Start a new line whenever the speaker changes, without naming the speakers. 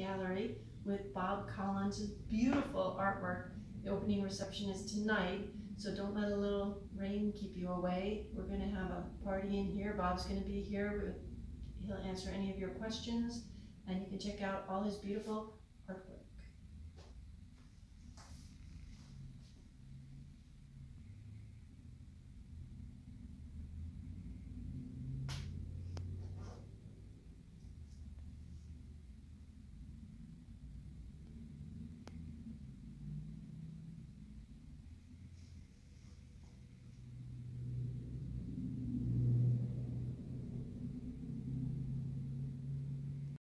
gallery with Bob Collins' beautiful artwork. The opening reception is tonight, so don't let a little rain keep you away. We're going to have a party in here. Bob's going to be here. He'll answer any of your questions, and you can check out all his beautiful